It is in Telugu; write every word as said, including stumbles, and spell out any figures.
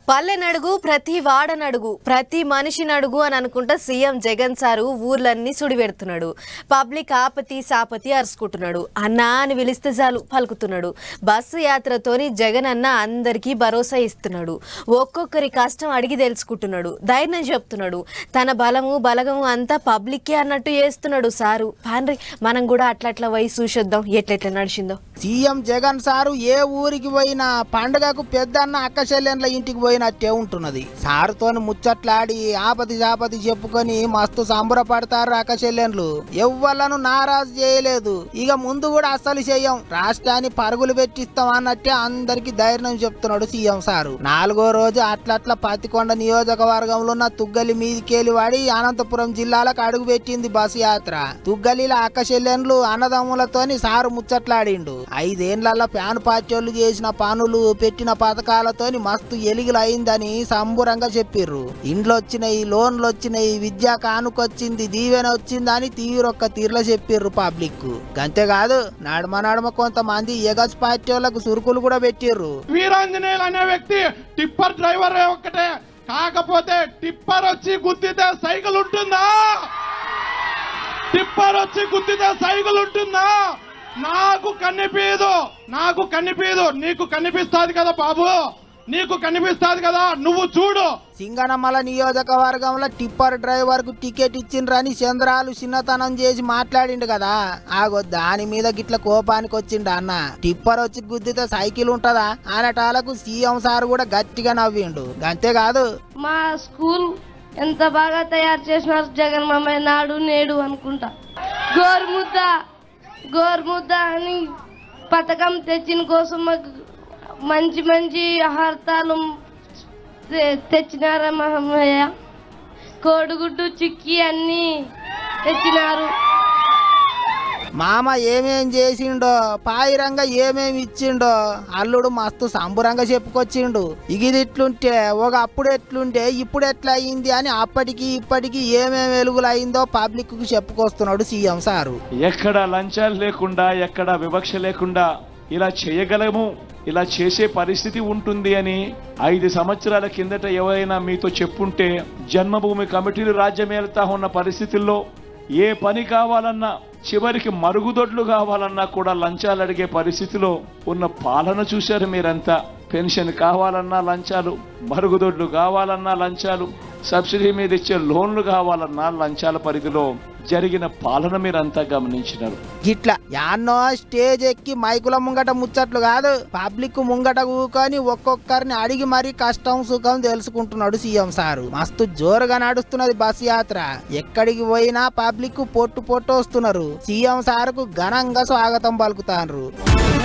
పల్లె నడుగు ప్రతి వాడ నడుగు ప్రతి మనిషి నడుగు అని అనుకుంటా సీఎం జగన్ సారు ఊర్లన్నీ సుడివెడుతున్నాడు. పబ్లిక్ ఆపతి సాపతి అరుచుకుంటున్నాడు. అన్నా అని పిలిస్తే చాలు పలుకుతున్నాడు. బస్సు యాత్రతోని జగన్ అన్న అందరికీ భరోసా ఇస్తున్నాడు. ఒక్కొక్కరి కష్టం అడిగి తెలుసుకుంటున్నాడు. ధైర్యం చెప్తున్నాడు. తన బలము బలగము అంతా పబ్లిక్కే అన్నట్టు చేస్తున్నాడు సారు. పాన్రి మనం కూడా అట్లట్లా పోయి చూసొద్దాం ఎట్లెట్లా నడిచిందో. సీఎం జగన్ సారు ఏ ఊరికి పోయినా పండుగకు పెద్దన్న అక్క చెల్లెండ్ల ఇంటికి పోయినట్టే ఉంటున్నది. సారుతోని ముచ్చట్లాడి ఆపతి జాపతి చెప్పుకొని మస్తు సంబరపడతారు అక్క చెల్లెండ్లు. ఎవ్వలను నారాజు చేయలేదు. ఇక ముందు కూడా అస్సలు చెయ్యం, రాష్ట్రాన్ని పరుగులు పెట్టిస్తాం అన్నట్టే అందరికి ధైర్యం చెప్తున్నాడు సీఎం సారు. నాలుగో రోజు అట్లట్ల పత్తికొండ నియోజకవర్గంలో ఉన్న తుగ్గలి మీదికేలి వాడి అనంతపురం జిల్లాలకు అడుగు పెట్టింది బస్సు యాత్ర. తుగ్గలిలో అక్క చెల్లెండ్లు అన్నదమ్ములతోని సారు ముచ్చట్లాడిండు. ఐదేళ్లలో ప్యాన్ పార్టీలు చేసిన పనులు పెట్టిన పథకాలతోని మస్తు ఎలిగిలు అయిందని సంబురంగా చెప్పిర్రు. ఇండ్లు వచ్చినాయి, లోన్లు వచ్చినాయి, విద్యా కానుకొచ్చింది, దీవెన వచ్చిందని తీరొక్క తీర్ల చెప్పిర్రు పబ్లిక్. అంతేకాదు నడమ నడమ కొంతమంది ఎగస్ పార్టీలకు సురుకులు కూడా పెట్టిర్రు. వీరాంజనేయులు అనే వ్యక్తి టిప్పర్ డ్రైవర్ ఒక్కటే, కాకపోతే టిప్పర్ వచ్చి గుద్దితే సైకిల్ ఉంటుందా? టిప్పర్ వచ్చి గుద్దితే సైకిల్ ఉంటుందా? నాకు కనిపించదు, నాకు కనిపించదు. నీకు కనిపిస్తాది కదా బాబు, నీకు కనిపిస్తాది కదా, నువ్వు చూడు. సింగనమల నియోజకవర్గంలో టిప్పర్ డ్రైవర్ కు టికెట్ ఇచ్చిండ్రని చంద్రాలు చిన్నతనం చేసి మాట్లాడిండు కదా, ఆగో దాని మీద గిట్ల కోపానికి వచ్చిండు అన్న. టిప్పర్ వచ్చి గుద్దితే సైకిల్ ఉంటదా అనటాలకు సీఎం సార్ కూడా గట్టిగా నవ్విండు. అంతేకాదు మా స్కూల్ ఎంత బాగా తయారు చేసినారు జగన్ మామయ్య, నాడు నేడు అనుకుంటా. గోరుముద్ద గోరుముద్ద అని పథకం తెచ్చిన కోసం మాకు మంచి మంచి హర్తాలు తెచ్చినారా మామయ్య. కోడిగుడ్డు చిక్కి అన్ని తెచ్చినారు. మామ ఏమేం చేసిండో, పాయిరంగా ఏమేమి ఇచ్చిండో అల్లుడు మస్తు సంబురంగా చెప్పుకొచ్చిండు. ఇగిది ఇట్లుంటే ఒక అప్పుడు ఎట్లుంటే ఇప్పుడు ఎట్లా అయింది అని అప్పటికి ఇప్పటికి ఏమేమి వెలుగులు అయిందో పబ్లిక్ కు చెప్పుకొస్తున్నాడు సీఎం సారు. ఎక్కడ లంచాలు లేకుండా, ఎక్కడ వివక్ష లేకుండా ఇలా చేయగలము, ఇలా చేసే పరిస్థితి ఉంటుంది అని ఐదు సంవత్సరాల కిందట ఎవరైనా మీతో చెప్పుంటే, జన్మభూమి కమిటీలు రాజ్యమేలుతా ఉన్న పరిస్థితుల్లో ఏ పని కావాలన్నా, చివరికి మరుగుదొడ్లు కావాలన్నా కూడా లంచాలు అడిగే పరిస్థితిలో ఉన్న పాలన చూశారు మీరంతా. పెన్షన్ కావాలన్నా లంచాలు, మరుగుదొడ్లు కావాలన్నా లంచాలు, సబ్సిడీ మీద ఇచ్చే లోన్లు కావాలన్నా లంచాల పరిధిలో జరిగిన పాలన మీరంతా గమనించినారు. గిట్లా యాన్నో స్టేజ్ ఎక్కి మైకుల ముంగట ముచ్చట్లు కాదు, పబ్లిక్ ముంగట కూకొని ఒక్కొక్కరిని అడిగి మరీ కష్టం సుఖం తెలుసుకుంటున్నాడు సీఎం సారు. మస్తు జోరుగా నడుస్తున్నది బస్సు యాత్ర. ఎక్కడికి పోయినా పబ్లిక్ పొట్టు పొట్టు వస్తున్నారు. సీఎం సారుకు ఘనంగా స్వాగతం పలుకుతారు.